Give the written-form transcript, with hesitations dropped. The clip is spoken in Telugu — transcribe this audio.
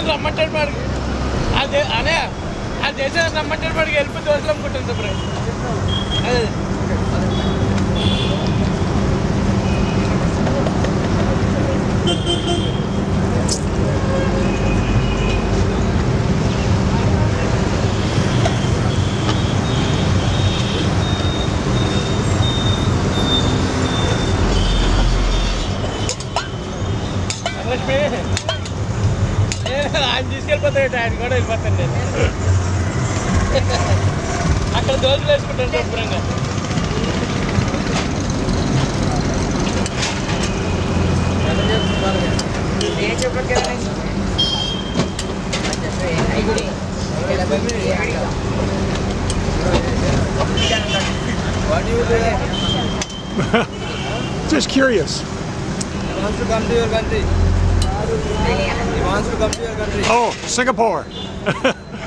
దేశాన్ని రమ్మంటాడు వాడికి అనే ఆ దేశాన్ని రమ్మంటాడు వాడికి వెళ్ళిపోయి దోశలు అమ్ముకుంటాను ఇప్పుడు అదే ఆయన తీసుకెళ్ళిపోతాడు ఆయన కూడా వెళ్ళిపోతాను నేను అక్కడ దోశలు వేసుకుంటాను శుభ్రంగా Just curious. He wants to come to your country. He wants to come to your country. Oh, Singapore.